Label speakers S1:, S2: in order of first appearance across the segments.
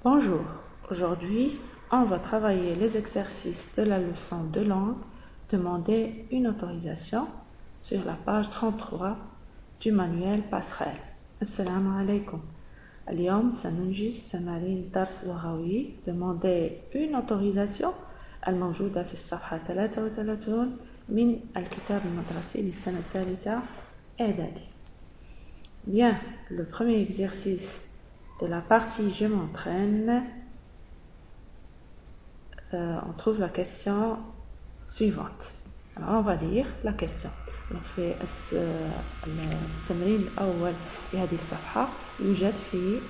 S1: Bonjour, aujourd'hui on va travailler les exercices de la leçon de langue. Demander une autorisation sur la page 33 du manuel passerelle. Assalamu alaikum. اليوم سننجز تمارين درس لغوي. Demander une autorisation الموجودة في الصفحة 33 من الكتاب المدرسي للسنة الثالثة إعدادي. Bien, le premier exercice de la partie je m'entraîne, on trouve la question suivante. Alors on va lire la question. في التمرين الأول في هذه الصفحة يوجد في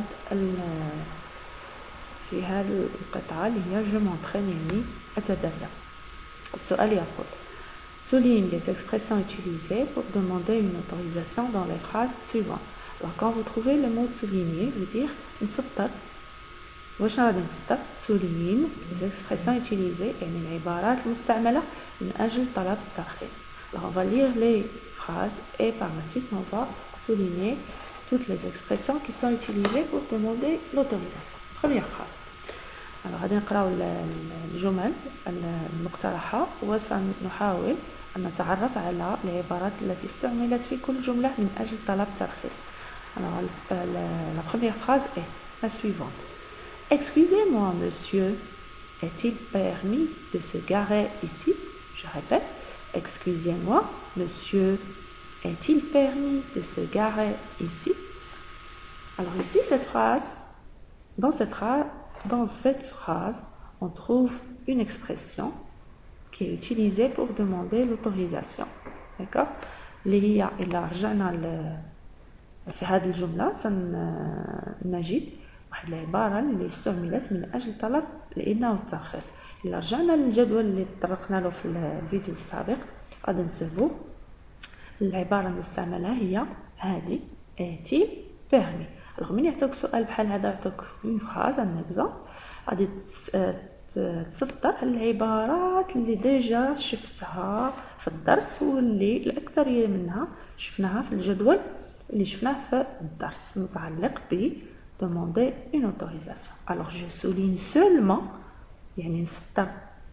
S1: هذه القطعة اللي هي je m'entraîne يعني أتدرب. السؤال يقول souligne les expressions utilisées pour demander une autorisation dans les phrases suivantes. Alors quand vous trouvez le mot souligner, vous dire نسطر. واش غادي نسطر؟ souligne les expressions utilisées يعني العبارات المستعملة من أجل طلب الترخيص. Alors on va lire les phrases et par la suite on va souligner toutes les expressions qui sont utilisées pour demander l'autorisation. Première phrase. Alors غادي نقراو الجمل المقترحة وسنحاول أن نتعرف على العبارات التي استعملت في كل جملة من أجل طلب ترخيص. Alors la première phrase est la suivante. Excusez-moi monsieur, est-il permis de se garer ici? Je répète. Excusez-moi monsieur, est-il permis de se garer ici? Alors ici cette phrase, dans cette phrase, on trouve une expression qui est utilisée pour demander l'autorisation. D'accord? اللي هي إلا رجعنا في هذه الجملة سنجد واحد العبارة اللي استعملت من أجل طلب الإذن والترخيص. إلا رجعنا للجدول اللي تطرقنا له في الفيديو السابق غادي نصيبو العبارة المستعملة هي هذه est-il permis. Alors من يعطوك سؤال بحال هذا يعطوك une phrase un exemple غادي تصدر العبارات اللي ديجا شفتها في الدرس واللي الأكثرية منها شفناها في الجدول اللي شفناه في الدرس المتعلق ب demander une autorisation. Alors je souligne seulement يعني نسطر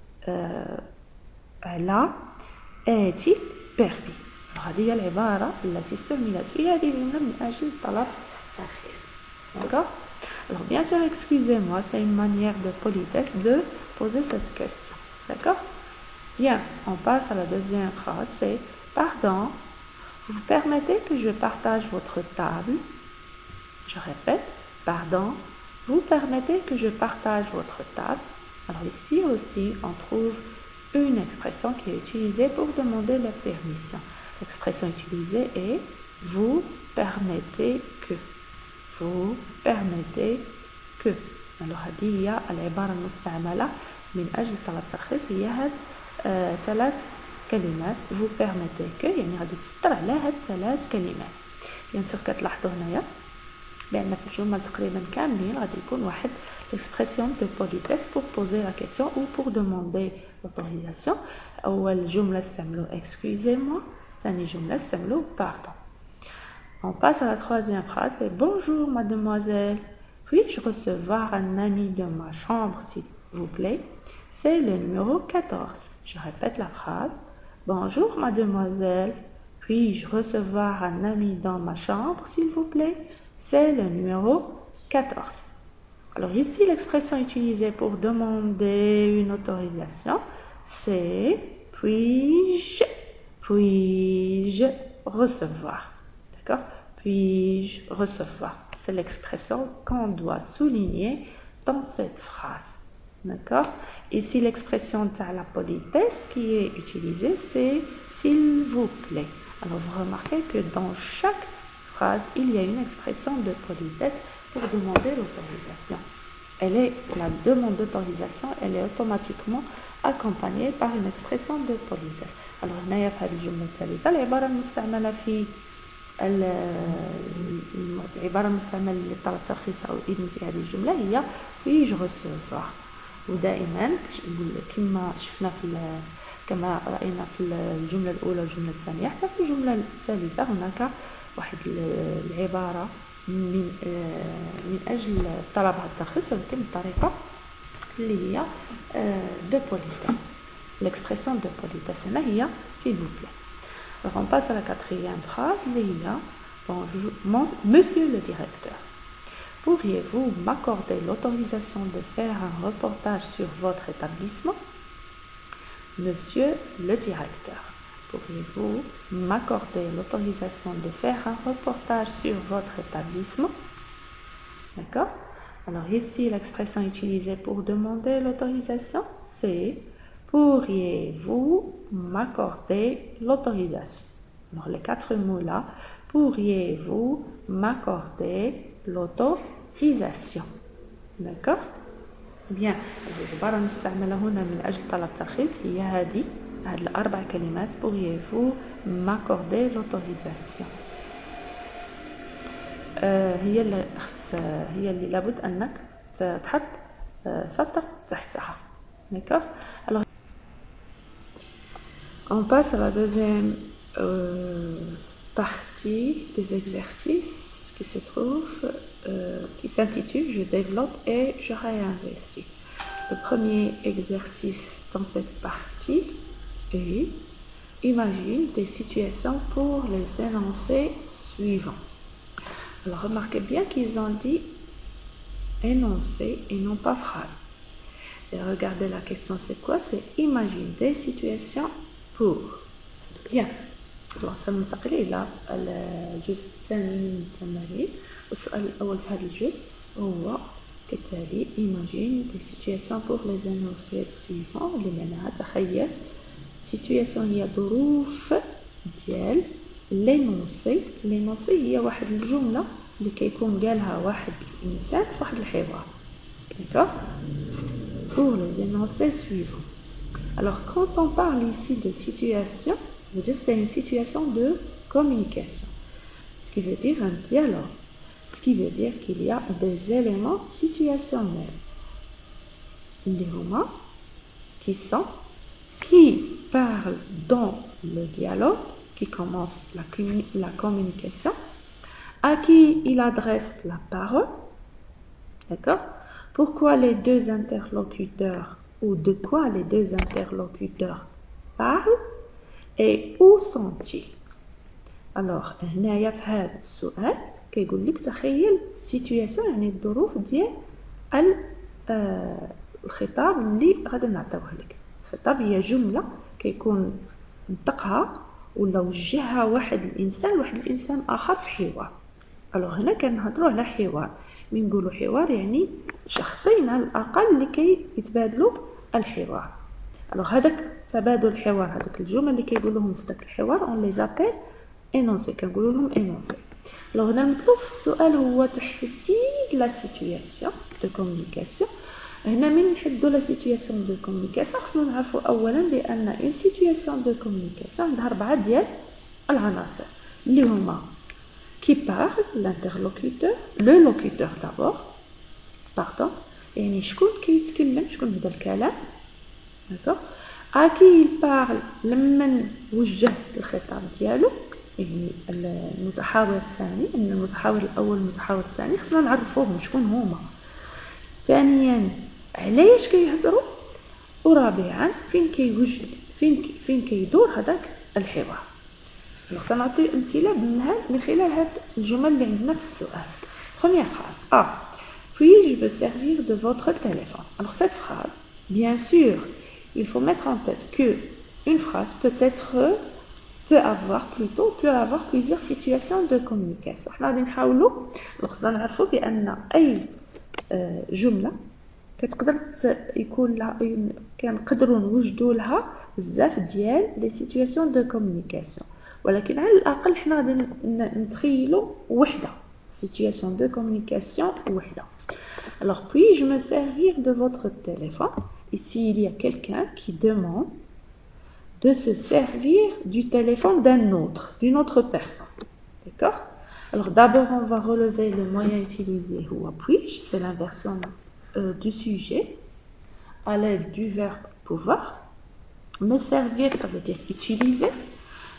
S1: على est-il permis. هذه هي العبارة التي استعملت في هذه الجملة من أجل طلب ترخيص. D'accord? Alors bien sûr, excusez-moi, c'est une manière de politesse de poser cette question. D'accord? Bien, on passe à la deuxième phrase, c'est pardon, vous permettez que je partage votre table? Je répète, pardon, vous permettez que je partage votre table? Alors ici aussi, on trouve une expression qui est utilisée pour demander la permission. L'expression utilisée est vous permettez que. Vous permettez que. Alors هذه هي العبارة المستعملة من أجل طلب الترخيص هي هاد ثلاث كلمات vous permettez que يعني غادي تسطر على هاد ثلاث كلمات. بيان سور كتلاحظوا هنايا بأن في الجمل تقريبا كاملين غادي يكون واحد l'expression de politesse pour poser la question ou pour demander l'autorisation. أول جملة استعملوا excusez-moi, ثاني جملة استعملوا pardon. On passe à la troisième phrase, c'est bonjour mademoiselle, puis-je recevoir un ami de ma chambre s'il vous plaît? C'est le numéro 14. Je répète la phrase, bonjour mademoiselle, puis-je recevoir un ami dans ma chambre s'il vous plaît? C'est le numéro 14. Alors ici, l'expression utilisée pour demander une autorisation, c'est puis-je recevoir. D'accord? Puis-je recevoir. C'est l'expression qu'on doit souligner dans cette phrase. D'accord? Ici, l'expression de la politesse qui est utilisée, c'est s'il vous plaît. Alors, vous remarquez que dans chaque phrase, il y a une expression de politesse pour demander l'autorisation. La demande d'autorisation, elle est automatiquement accompagnée par une expression de politesse. Alors, هنايا في هذه الجملة الثالثة العبارة المستعملة في العبارة المستعملة لطلب الترخيص أو الإذن في هذه الجملة هي puis-je recevoir. ودائما كما شفنا كما رأينا في الجملة الأولى والجملة الثانية حتى في الجملة الثالثة هناك واحد العبارة من من أجل طلب هذا الترخيص ولكن بطريقة اللي هي دو بوليتيس. l'expression de politesse هنا هي s'il vous plaît. Alors on passe à la quatrième phrase اللي هي bonjour monsieur le directeur. Pourriez-vous m'accorder l'autorisation de faire un reportage sur votre établissement? Monsieur le directeur, pourriez-vous m'accorder l'autorisation de faire un reportage sur votre établissement? D'accord? Alors ici, l'expression utilisée pour demander l'autorisation, c'est pourriez-vous m'accorder l'autorisation? Alors les 4 mots là, pourriez-vous m'accorder l'autorisation? D'accord? Bien, العبارة المستعملة هنا من أجل طلب ترخيص هي هذه الأربع كلمات pourriez-vous m'accorder l'autorisation. هي اللي لابد أنك تحط سطر تحتها. D'accord? Alors, on passe à la deuxième partie des exercices qui se trouve, qui s'intitule « Je développe et je réinvestis ». Le premier exercice dans cette partie est « Imagine des situations pour les énoncés suivants ». Alors remarquez bien qu'ils ont dit « énoncé » et non pas « phrase ». Et regardez la question c'est quoi? C'est « Imagine des situations pour ». Bien. Alors سننتقل إلى الجزء الثاني من التمارين والسؤال الأول في هذا الجزء هو كالتالي imagine des situations pour les énoncés suivants اللي معناها تخيل situation هي ظروف ديال l'énoncé هي واحد الجملة اللي كيكون قالها واحد الإنسان في واحد الحوار. D'accord? Pour les énoncés suivants. Alors quand on parle ici de situation, ça veut dire que c'est une situation de communication. Ce qui veut dire un dialogue. Ce qui veut dire qu'il y a des éléments situationnels. Les romans qui parlent dans le dialogue, qui commence la communication, à qui il adresse la parole. D'accord? Pourquoi les deux interlocuteurs ou de quoi les deux interlocuteurs parlent et où sont-ils? Alors هنايا في هذا السؤال كيقول لك تخيل سيتوياسيون يعني الظروف ديال الخطاب اللي غادي نعطيوه لك. الخطاب هي جمله كيكون نطقها ولا وجهها واحد الانسان اخر في حوار. الوغ هنا كنهضروا على حوار. من نقولوا حوار يعني شخصين على الاقل اللي كيتبادلوا الحوار. الوغ هذاك تبادل الحوار هذوك الجمل اللي كيقولوهم في داك الحوار اون لي زابيل énoncé كنقولوا لهم énoncé. الوغ هنا المطلوب في السؤال هو تحديد لا سيتوياسيون دو كومونيكاسيون. هنا من نحددوا لا سيتوياسيون دو كومونيكاسيون خصنا نعرفوا اولا بان اون سيتوياسيون دو كومونيكاسيون عندها 4 ديال العناصر اللي هما qui parle l'interlocuteur le locuteur d'abord pardon يعني شكون كيتكلم شكون بدا الكلام. d'accord à qui il parle لمن وجه الخطاب ديالو يعني المتحاور الثاني ان المتحاور الاول والمتحاور الثاني خصنا نعرفوهم شكون هما. ثانيا علاش كيهضروا ورابعا فين كيدور هذاك الحوار. سنعطي امثله من خلال هاد الجمل اللي عندنا في السؤال. première phrase A puis-je me servir de votre téléphone. Alors cette phrase bien sûr il faut mettre en tête que une phrase peut avoir plusieurs situations de communication. حنا غادي نحاولوا خصنا نعرفوا بان اي جمله كتقدر يكون لها كنقدروا نوجدوا لها بزاف ديال لي سيتوياسيون دو كومونيكاسيون ولكن على الاقل حنا غادي نتخيلوا وحده situation de communication وحده. Alors puis-je me servir de votre téléphone? Ici il y a quelqu'un qui demande de se servir du téléphone d'une autre personne. D'accord? Alors d'abord on va relever le moyen utilisé ou puis-je, c'est l'inversion du sujet à l'aide du verbe pouvoir. Me servir ça veut dire utiliser.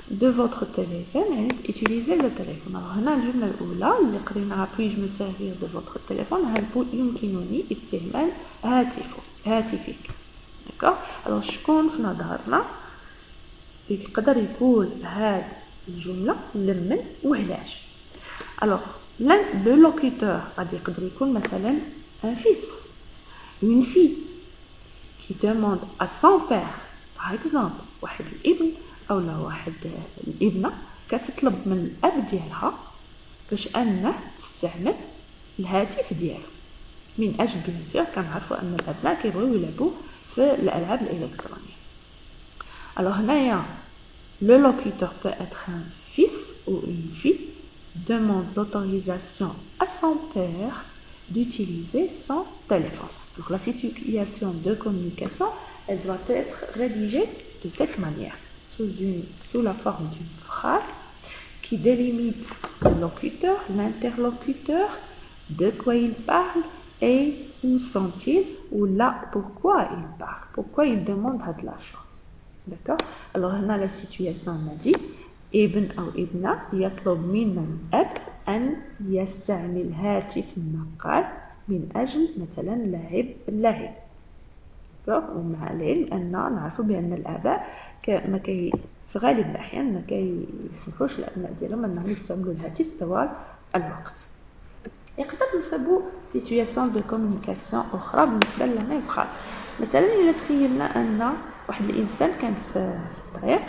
S1: de votre téléphone يعني utiliser le téléphone. alors هنا الجملة الأولى اللي قريناها puis-je me servir de votre téléphone هل يمكنني استعمال هاتفك. d'accord alors شكون في نظرنا يقدر يقول هاد الجملة لمن وعلاش. alors le locuteur غادي يقدر يكون مثلا un fils, une fille qui demande à son père par exemple واحد الابن او لا واحد الابنه كتطلب من الاب ديالها باش انه تستعمل الهاتف ديالو من اجل بيان سور كنعرفوا ان الابناء كيبغيو يلعبوا في الالعاب الالكترونيه. alors هنايا le locuteur peut être un fils ou une fille demande l'autorisation à son père d'utiliser son téléphone. donc la situation de communication elle doit être rédigée de cette manière sous la forme d'une phrase qui délimite le locuteur, l'interlocuteur, de quoi il parle et où sont-ils ou là pourquoi il parle, pourquoi il demande de la chose. d'accord alors on a la situation on a dit ابن أو ابنة يطلب من الأب أن يستعمل هاتف النقال من أجل مثلا لعب اللعب. ومع العلم أن نعرف بأن الآباء في غالب الأحيان ما كيسمحوش الأبناء ديالهم أنهم يستعملوا الهاتف طوال الوقت. يقدر نسبوا سيتوياسيون دو كومونيكاسيون أخرى بالنسبة لنا بخار. مثلا إلا تخيلنا أن واحد الإنسان كان في الطريق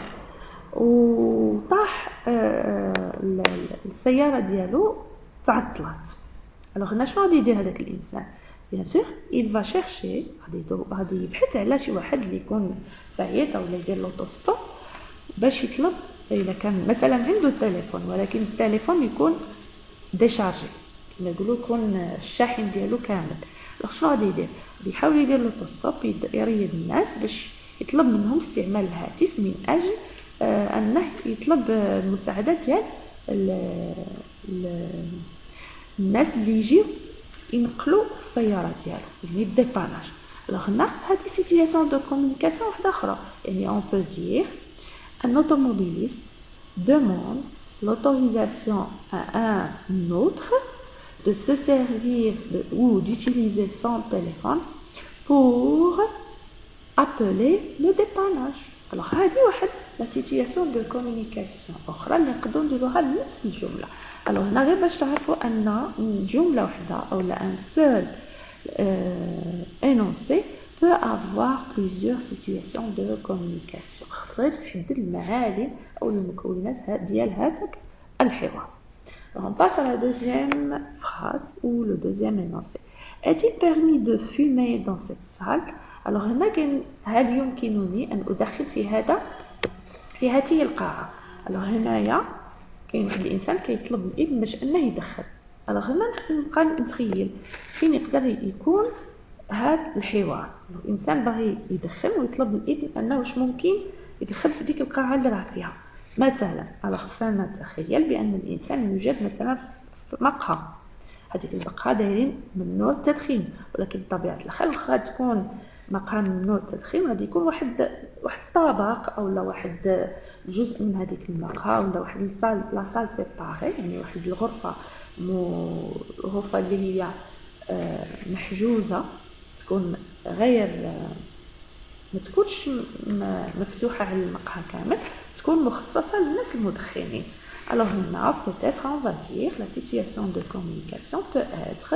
S1: وطاح السيارة ديالو تعطلت. alors هنا شنو غادي يدير هذاك الإنسان؟ bien sûr il va chercher غادي يبحث على شي واحد اللي يكون فايت او يدير لوطوستوب باش يطلب الا كان مثلا عنده التليفون ولكن التليفون يكون ديشارجي كما يقولوا يكون الشاحن ديالو كامل. شنو غادي يدير؟ غادي يحاول يدير لوطوستوب يريد الناس باش يطلب منهم استعمال الهاتف من اجل انه يطلب المساعده ديال الناس اللي يجيو ينقلوا السياره ديالو يعني الديباناج. alors هنا هذه سيتوياسيون دو كومونيكاسيون واحده اخرى يعني on peut dire un automobiliste demande l'autorisation à un autre de se servir ou d'utiliser son téléphone pour appeler le dépannage. alors هذه واحد لا سيتوياسيون دو كومونيكاسيون اخرى اللي نقدروا نديروها لنفس الجمله. alors هنا غير باش تعرفوا ان جمله واحده او لا ان seul énoncé peut avoir plusieurs situations de communication. خصك تحدد المعالم او المكونات ديال هذاك الحوار. on passe à la deuxième phrase ou le deuxième énoncé. est-il permis de fumer dans cette salle؟ alors هنا كاين هل يمكنني ان ادخن في هذه القاعه. alors هنايا كاين واحد الانسان كيطلب الابن باش انه يدخن. alors هنا نبقى نتخيل فين يقدر يكون هذا الحوار. الانسان باغي يدخن ويطلب الابن انه واش ممكن يدخل في ديك القاعه اللي راه فيها مثلا. alors خصنا نتخيل بان الانسان يوجد مثلا في مقهى، هذيك المقهى دايرين ممنوع التدخين، ولكن بطبيعه الحال غادي تكون مقهى ممنوع التدخين غادي يكون واحد الطابق او لا واحد جزء من هذيك المقهى ولا واحد لا سال سيباري يعني واحد الغرفه غرفه اللي هي محجوزه تكون غير ما تكونش مفتوحه على المقهى كامل، تكون مخصصه للناس المدخنين. alors هنا peut-être on va dire la situation de communication peut être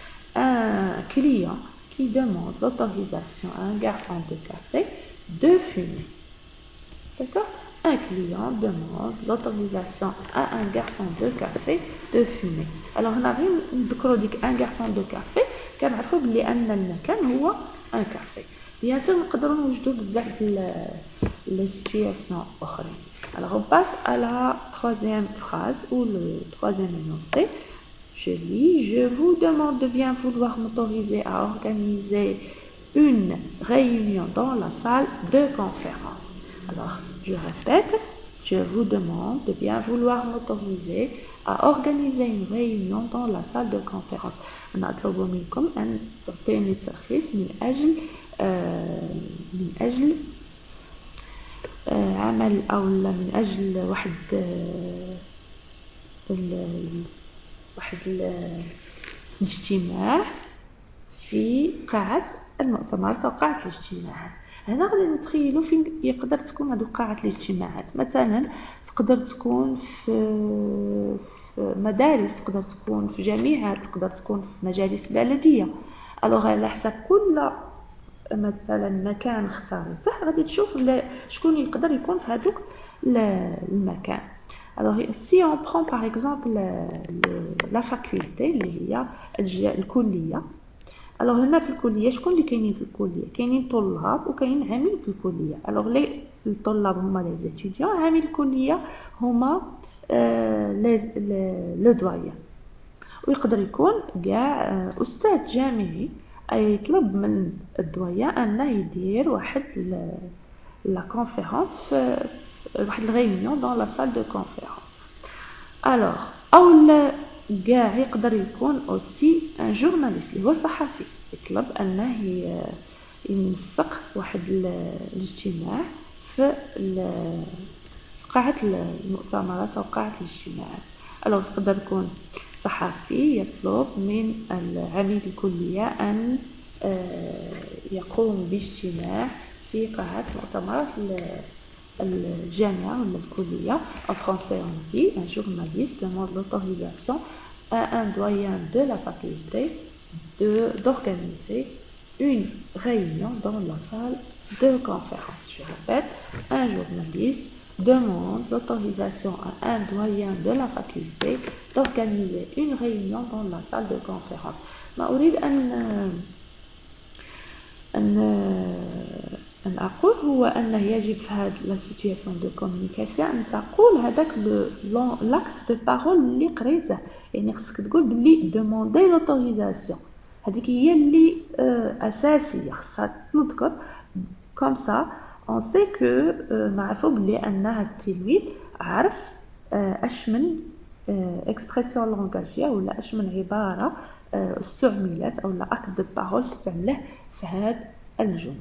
S1: un client qui demande l'autorisation à un garçon de café de fumer. D'accord? Un client demande l'autorisation à un garçon de café de fumer. alors هنا غير نذكروا ديك un garçon de café كنعرفوا بلي ان المكان هو un café. bien sûr نقدروا نوجدوا بزاف les situations اخرين. alors on passe à la troisième phrase ou le troisième énoncé. je lis: je vous demande de bien vouloir m'autoriser à organiser une réunion dans la salle de conférence. alors je répète: je vous demande de bien vouloir m'autoriser à organiser une réunion dans la salle de conférence. أنا أطلب منكم أن تعطيني ترخيص من أجل عمل أو من أجل واحد الاجتماع في قاعة المؤتمرات أو قاعة الاجتماعات. هنا غادي نتخيلوا فين يقدر تكون هذو قاعة الاجتماعات. مثلا تقدر تكون في مدارس، تقدر تكون في جامعات، تقدر تكون في مجالس بلدية. الوغ على حسب كل مثلا مكان اختارته غادي تشوف شكون يقدر يكون في هذوك المكان. Alors si on prend par exemple la faculté اللي هي الكلية. alors هنا في الكلية شكون اللي كاينين في الكلية؟ كاينين طلاب وكاين عامل في الكلية. alors لي الطلاب هما لي زيتيديون، عامل الكلية هما لو دويان. ويقدر يكون كاع أستاذ جامعي يطلب من الدويان أنه يدير واحد لا كونفيرونس في واحد الغيونيون دون لا سال دو كونفيرونس. الوغ او كاع يقدر يكون اوسي ان جورناليست اللي هو صحفي يطلب انه ينسق واحد الاجتماع في قاعة المؤتمرات او قاعة الاجتماعات. الوغ يقدر يكون صحفي يطلب من العميد الكلية ان يقوم باجتماع في قاعة مؤتمرات الجامعة ولا الكلية. En français on dit un journaliste demande l'autorisation à un doyen de la faculté d'organiser une réunion dans la salle de conférence. Je répète, un journaliste demande l'autorisation à un doyen de la faculté d'organiser une réunion dans la salle de conférence. ما أريد أن أقول هو أنه يجب في هذه لا سيتوياسيون دو كومونيكاسيون أن تقول هذاك لاكت دو بارول اللي قريته. يعني خصك تقول بلي دوموندي لوتوريزاسيون، هذيك هي اللي أساسية خصها تذكر. كوم سا اون سي كو نعرفوا بلي أن هذا التلميذ عرف اش من اكسبرسيون لونغاجيه ولا اش من عبارة استعملت أو لا أكت دو بارول استعمله في هذا الجمل.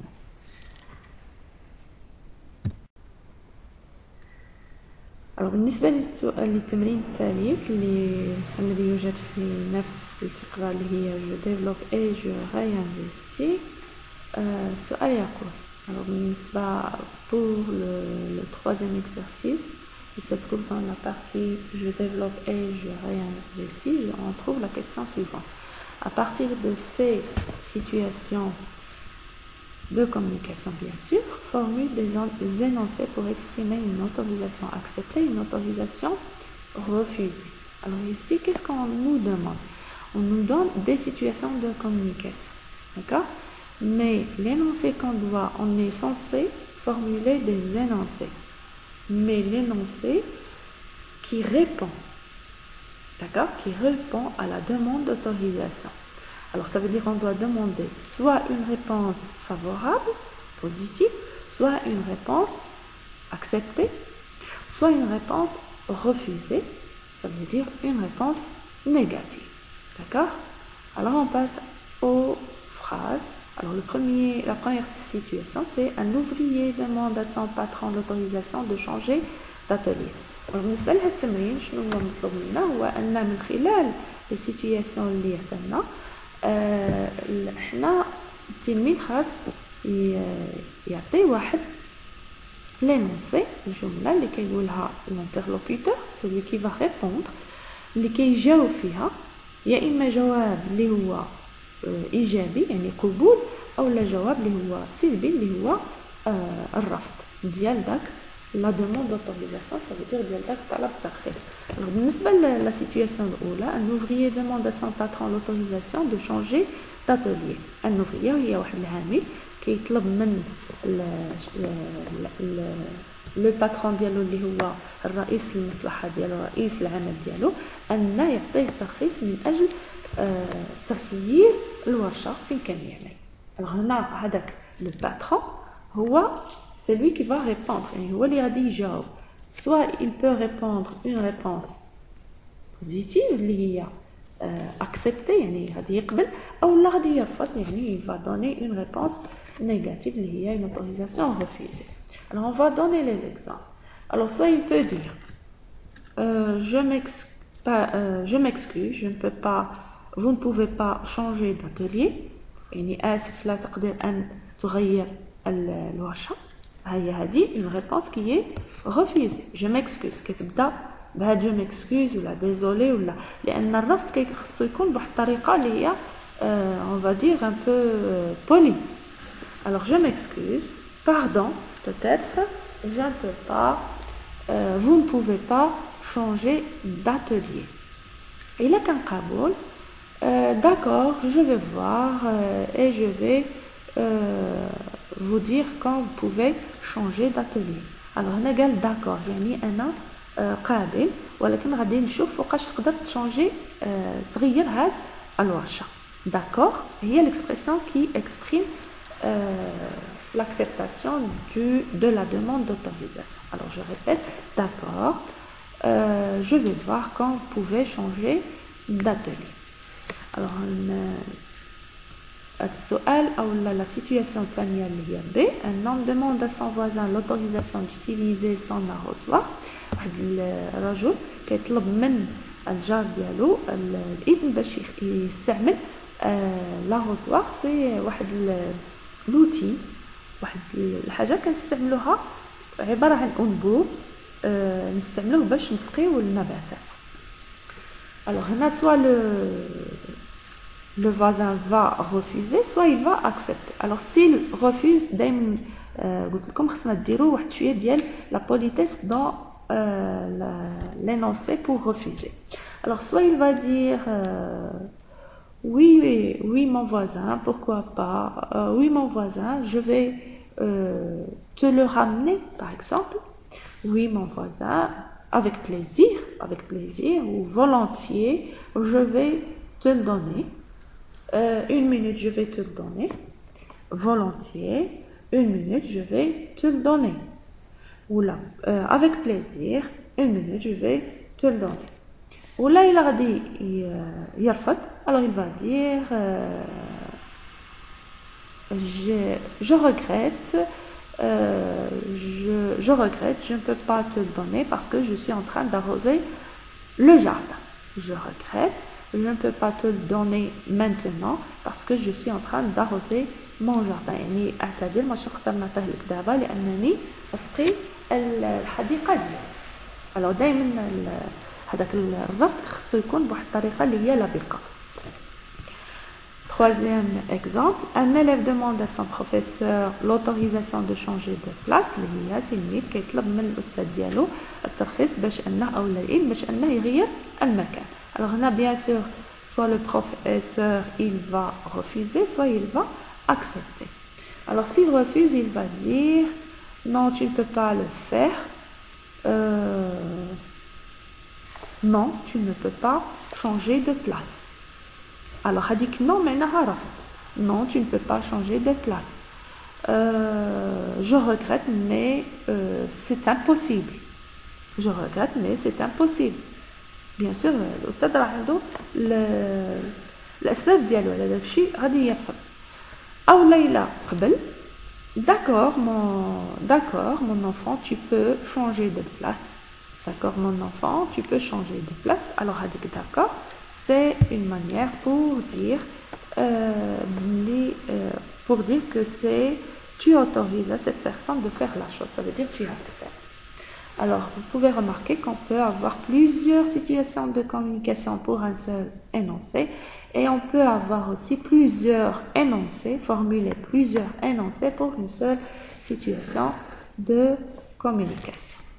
S1: بالنسبة للتمرين الثالث الذي يوجد في نفس الفقرة اللي هي je développe et je réinvestis. السؤال يقول بالنسبة pour le troisième exercice qui se trouve dans la partie je développe et je réinvestis, on trouve la question suivante. À partir de ces situations de communication, bien sûr, formule des énoncés pour exprimer une autorisation acceptée, une autorisation refusée. Alors ici, qu'est-ce qu'on nous demande? On nous donne des situations de communication, d'accord? Mais l'énoncé qu'on doit, on est censé formuler des énoncés. Mais l'énoncé qui répond, d'accord? Qui répond à la demande d'autorisation. Alors ça veut dire qu'on doit demander soit une réponse favorable, positive, soit une réponse acceptée, soit une réponse refusée, ça veut dire une réponse négative. D'accord? Alors on passe aux phrases. Alors la première situation, c'est un ouvrier demande à son patron l'autorisation de changer d'atelier. Alors بالنسبة لهذا التمرين شنو هو مطلوب منا هو أن من خلال les situations اللي عندنا حنا التلميذ خاص يعطي واحد لينونسي الجمله اللي كيقولها الانترلوكوتور سي كي فا ريبوندر اللي كيجاوب فيها يا اما جواب اللي هو ايجابي يعني قبول او لا جواب اللي هو سلبي اللي هو الرفض ديال داك لا دوموند d'autorisation ça veut dire ديال داك طلب الترخيص. بالنسبه لا سيتوياسيون الاولى ان اوفريي demande à son patron l'autorisation de changer d'atelier. ان اوفريي هي واحد العامل كيطلب من لو باترون ديالو اللي هو الرئيس المصلحه ديالو رئيس العمل ديالو ان يعطيه الترخيص من اجل تغيير الورشه فين كان يعمل. هنا هذاك لو باترون هو c'est lui qui va répondre et هو اللي غادي يجاوب. soit il peut répondre une réponse positive اللي هي accepter يعني غادي يقبل او لا غادي يرفض يعني il va donner une réponse négative اللي هي une autorisation refusée. Alors on va donner les exemples. Alors soit il peut dire je m'excuse, je ne peux pas, vous ne pouvez pas changer d'atelier يعني آسف لا تقدر أن تغير الورشة. هي هذه une réponse qui est refusée. je m'excuse كتبدا بهاد je m'excuse ولا désolé ولا لأن الرفض كيخصو يكون بواحد الطريقة اللي هي on va dire un peu poli. Alors je m'excuse, pardon peut-être, je ne peux pas, vous ne pouvez pas changer d'atelier. إلا كان قبول d'accord, je vais voir et je vais vous dire quand vous pouvez changer d'atelier. Alors هنا قال d'accord يعني أنا قابل ولكن غادي نشوف فوقاش تقدر تشانجي تغير هاد الورشة. d'accord هي l'expression qui exprime l'acceptation de la demande d'autorisation. Alors je répète, d'accord, je vais voir quand vous pouvez changer d'atelier. Alors السؤال أو la situation الثانية اللي هي B. Un homme demande à son voisin l'autorisation d'utiliser son arrosoir. واحد الرجل كيطلب من الجار ديالو الابن باش يستعمل l'arrosoir. سي واحد لوتي واحد الحاجة كنستعملوها عبارة عن أنبوب نستعملوه باش نسقيو النباتات. Alors هنا soit le voisin va refuser soit il va accepter. Alors s'il refuse دايما قلت لكم خصنا ديروا واحد شويه ديال la politesse dans l'énoncé pour refuser. Alors soit il va dire oui mon voisin, pourquoi pas, oui mon voisin, je vais te le ramener par exemple. Oui mon voisin, avec plaisir ou volontiers, je vais te le donner. Une minute, je vais te le donner. Volontiers, une minute, je vais te le donner. Ou là, avec plaisir, une minute, je vais te le donner. Ou là, il a dit yarfat, alors il va dire je regrette, je regrette, je ne peux pas te le donner parce que je suis en train d'arroser le jardin. Je regrette, je ne peux pas te le donner maintenant parce que je suis en train d'arroser mon jardin. يعني اعتذر ماشي نقدر نعطيه لك دابا لانني اسقي الحديقه ديالي. alors دائما هذاك الرفض خصو يكون بواحد الطريقه اللي هي لبقه. Troisième exemple, un élève demande à son professeur l'autorisation de changer de place. اللي هي تلميذ كيطلب من الاستاذ ديالو الترخيص باش انه او العلم باش انه يغير المكان. Alors là, bien sûr, soit le professeur il va refuser, soit il va accepter. Alors s'il refuse, il va dire non, tu ne peux pas le faire. Non, tu ne peux pas changer de place. Alors il dit non, mais non, tu ne peux pas changer de place. Je regrette, mais c'est impossible. Je regrette, mais c'est impossible. Bien sûr الأستاذ راه عنده الأسباب ديالو على داك الشيء غادي يرفض. أو ليلى قبل d'accord mon enfant tu peux changer de place. D'accord mon enfant tu peux changer de place. Alors هذيك d'accord c'est une manière pour dire que c'est tu autorises à cette personne de faire la chose. Ça veut dire tu acceptes. Alors, vous pouvez remarquer qu'on peut avoir plusieurs situations de communication pour un seul énoncé et on peut avoir aussi plusieurs énoncés, formuler plusieurs énoncés pour une seule situation de communication.